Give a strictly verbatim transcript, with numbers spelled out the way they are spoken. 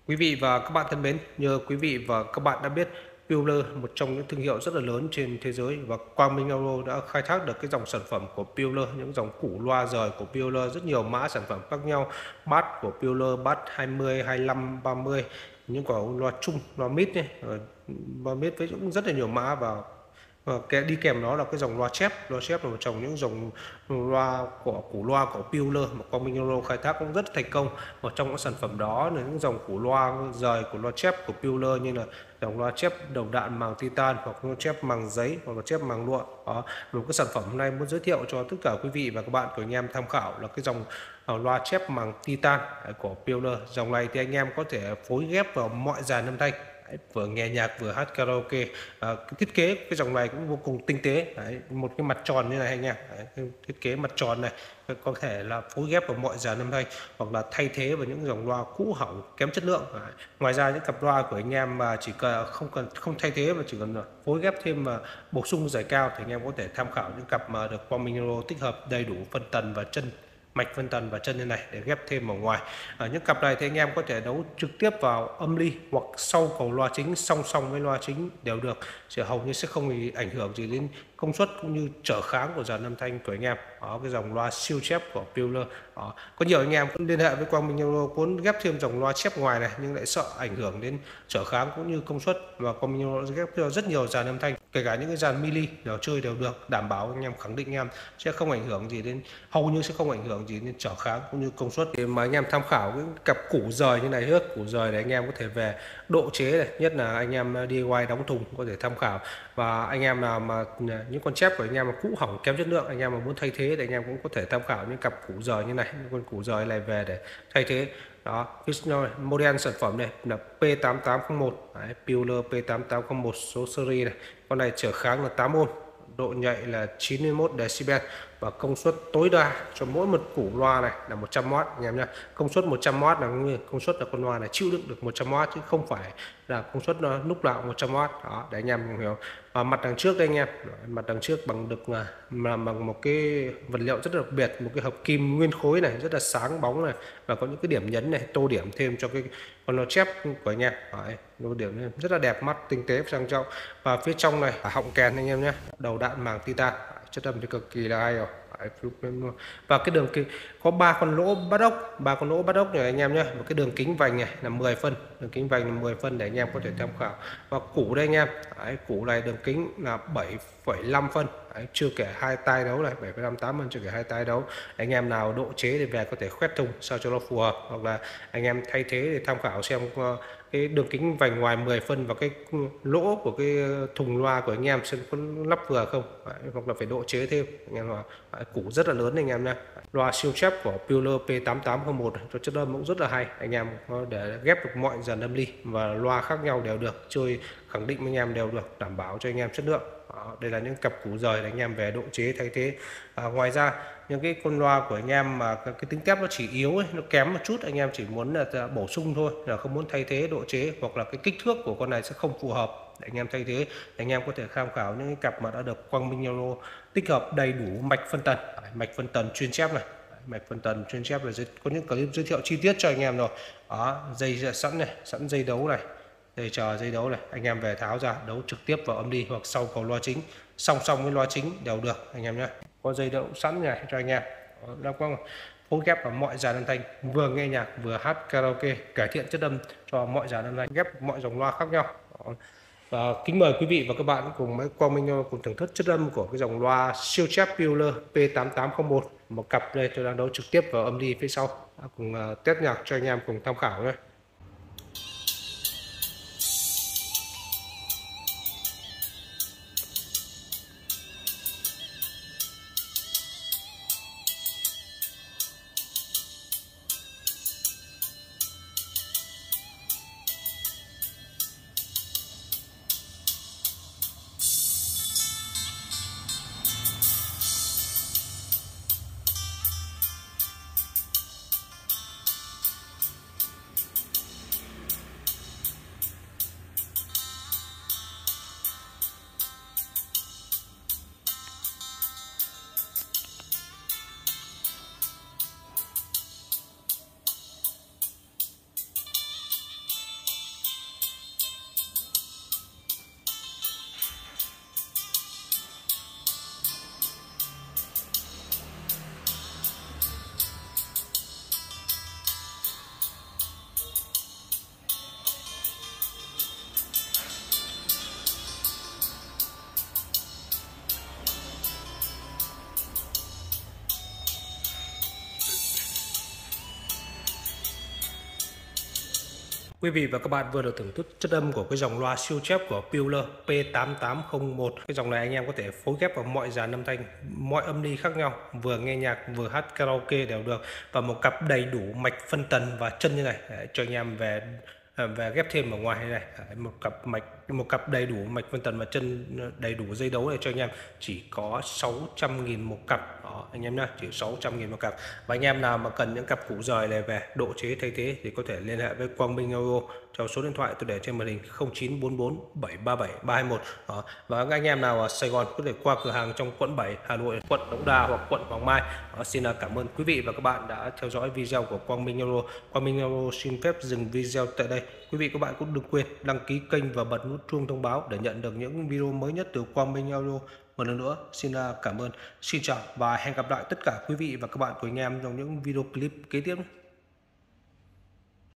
Quý vị và các bạn thân mến, như quý vị và các bạn đã biết, Pewler, một trong những thương hiệu rất là lớn trên thế giới, và Quang Minh Audio đã khai thác được cái dòng sản phẩm của Pewler, những dòng củ loa rời của Pewler, rất nhiều mã sản phẩm khác nhau, bass của Pewler, bass hai mươi, hai lăm, ba mươi, những quả loa chung, loa mid này, loa mid với cũng rất là nhiều mã. Và Ờ, cái đi kèm đó là cái dòng loa chép. Loa chép là một trong những dòng loa của củ loa của Pewler mà Quang Minh Euro khai thác cũng rất thành công. Một trong những sản phẩm đó là những dòng củ loa rời của loa chép của Pewler, như là dòng loa chép đầu đạn màng titan, hoặc loa chép màng giấy, hoặc là chép màng lụa. Đó, một cái sản phẩm hôm nay muốn giới thiệu cho tất cả quý vị và các bạn của anh em tham khảo là cái dòng uh, loa chép màng titan của Pewler. Dòng này thì anh em có thể phối ghép vào mọi dàn âm thanh. Đấy, vừa nghe nhạc vừa hát karaoke. À, cái thiết kế cái dòng này cũng vô cùng tinh tế. Đấy, một cái mặt tròn như này anh em. Đấy, cái thiết kế mặt tròn này có thể là phối ghép vào mọi dàn âm thanh, hoặc là thay thế vào những dòng loa cũ hỏng kém chất lượng. Đấy. Ngoài ra những cặp loa của anh em mà chỉ cần không cần không thay thế mà chỉ cần phối ghép thêm mà bổ sung giải cao thì anh em có thể tham khảo những cặp mà được Quang Minh Euro tích hợp đầy đủ phân tần và chân mạch phân tần và chân như này để ghép thêm ở ngoài. Ở những cặp này thì anh em có thể đấu trực tiếp vào âm ly hoặc sau cầu loa chính, song song với loa chính đều được, sẽ hầu như sẽ không bị ảnh hưởng gì đến công suất cũng như trở kháng của dàn âm thanh của anh em. Đó, cái dòng loa siêu chép của Pewler. Đó, có nhiều anh em cũng liên hệ với Quang Minh Euro muốn ghép thêm dòng loa chép ngoài này nhưng lại sợ ảnh hưởng đến trở kháng cũng như công suất, và Quang Minh Euro ghép cho rất nhiều dàn âm thanh, kể cả những cái dàn mili đều chơi đều được, đảm bảo anh em, khẳng định anh em sẽ không ảnh hưởng gì đến, hầu như sẽ không ảnh hưởng gì đến trở kháng cũng như công suất. Thì mà anh em tham khảo cái cặp củ rời như này, nước củ rời để anh em có thể về độ chế này, nhất là anh em đê i goát đóng thùng có thể tham khảo. Và anh em nào mà những con chép của anh em mà cũ hỏng kém chất lượng, anh em mà muốn thay thế thì anh em cũng có thể tham khảo những cặp củ rời như này, những con củ rời này về để thay thế. Đó, model sản phẩm này là P tám tám không một. Đấy, Pewler P tám tám không một số series này. Con này trở kháng là tám ohm, độ nhạy là chín mươi mốt decibel, và công suất tối đa cho mỗi một củ loa này là một trăm oát anh em nhé. Công suất một trăm oát là công suất là con loa này chịu đựng được một trăm oát, chứ không phải là công suất nó lúc nào một trăm oát. Đó, để anh em hiểu. Và mặt đằng trước đây anh em, mặt đằng trước bằng được mà bằng một cái vật liệu rất đặc biệt, một cái hợp kim nguyên khối này rất là sáng bóng này, và có những cái điểm nhấn này tô điểm thêm cho cái con loa chép của anh em. Đấy, một điểm rất là đẹp mắt, tinh tế, sang trọng. Và phía trong này là họng kèn anh em nhé, đầu đạn màng titan, chất âm thì cực kỳ là hay rồi. Và cái đường kính có ba con lỗ bắt ốc, ba con lỗ bắt ốc này anh em nhé. Một cái đường kính vành này là mười phân, đường kính vành là mười phân để anh em có thể tham khảo. Và củ đây anh em, đấy, củ này đường kính là bảy phẩy năm phân. Đấy, chưa kể hai tai đấu này, bảy phẩy năm tám phân chưa kể hai tai đấu. Anh em nào độ chế thì về có thể khoét thùng sao cho nó phù hợp, hoặc là anh em thay thế để tham khảo xem cái đường kính vành ngoài mười phân và cái lỗ của cái thùng loa của anh em xem có lắp vừa không. Đấy, hoặc là phải độ chế thêm anh em. Đấy, củ rất là lớn anh em nha. Loa siêu chép của Pewler P tám tám không một cho chất âm cũng rất là hay, anh em có để ghép được mọi dàn âm ly và loa khác nhau đều được, chơi khẳng định anh em đều được, đảm bảo cho anh em chất lượng. Đó, đây là những cặp củ rời để anh em về độ chế thay thế. À, ngoài ra những cái con loa của anh em mà cái, cái tính thép nó chỉ yếu ấy, nó kém một chút, anh em chỉ muốn là bổ sung thôi, là không muốn thay thế độ chế, hoặc là cái kích thước của con này sẽ không phù hợp để anh em thay thế, anh em có thể tham khảo những cái cặp mà đã được Quang Minh Euro tích hợp đầy đủ mạch phân tần, mạch phân tần chuyên chép này, mạch phân tần chuyên chép là có những clip giới thiệu chi tiết cho anh em rồi. Đó, dây sẵn này, sẵn dây đấu này, dây chờ dây đấu này, anh em về tháo ra đấu trực tiếp vào âm đi hoặc sau cầu loa chính, song song với loa chính đều được anh em nhé. Có dây đậu sẵn này cho anh em, đã có phối ghép vào mọi dàn âm thanh, vừa nghe nhạc vừa hát karaoke, cải thiện chất âm cho mọi dàn âm thanh, ghép mọi dòng loa khác nhau. Đó. Và kính mời quý vị và các bạn cùng với Quang Minh cùng thưởng thức chất âm của cái dòng loa siêu chép Pewler P tám tám không một. Một cặp đây tôi đang đấu trực tiếp vào âm đi phía sau, cùng test nhạc cho anh em cùng tham khảo nhé. Quý vị và các bạn vừa được thưởng thức chất âm của cái dòng loa siêu chép của Peeler P tám tám không một. Cái dòng này anh em có thể phối ghép vào mọi dàn âm thanh, mọi âm ly khác nhau, vừa nghe nhạc vừa hát karaoke đều được, và một cặp đầy đủ mạch phân tần và chân như này để cho anh em về về ghép thêm ở ngoài này. Một cặp mạch một cặp đầy đủ mạch phân tần và chân đầy đủ dây đấu này cho anh em chỉ có sáu trăm nghìn một cặp. Đó, anh em nhá, chỉ sáu trăm nghìn một cặp. Và anh em nào mà cần những cặp củ rời này về độ chế thay thế thì có thể liên hệ với Quang Minh Audio theo số điện thoại tôi để trên màn hình không chín bốn bốn bảy ba bảy ba hai một. Đó. Và anh em nào ở Sài Gòn có thể qua cửa hàng trong quận bảy Hà Nội, quận Đống Đa hoặc quận Hoàng Mai. Đó, xin cảm ơn quý vị và các bạn đã theo dõi video của Quang Minh Audio. Quang Minh Audio xin phép dừng video tại đây. Quý vị các bạn cũng đừng quên đăng ký kênh và bật nút chuông thông báo để nhận được những video mới nhất từ Quang Minh Audio. Một lần nữa xin cảm ơn, xin chào và hẹn gặp lại tất cả quý vị và các bạn của anh em trong những video clip kế tiếp.